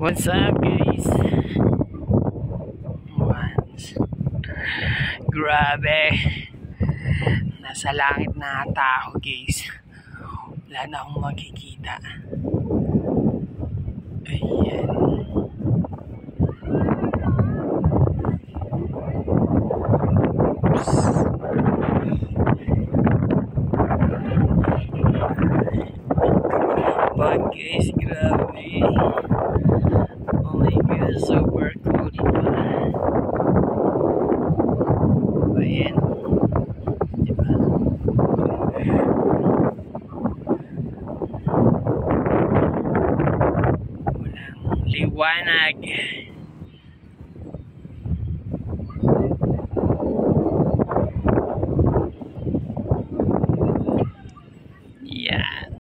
What's up guys? Once. Grabe. Nasa langit na ata ako guys. Wala na akong makikita. Ayan. Oops. But guys, grabe. Oh my god, super cool. Ayan. Diba? Walang liwanag.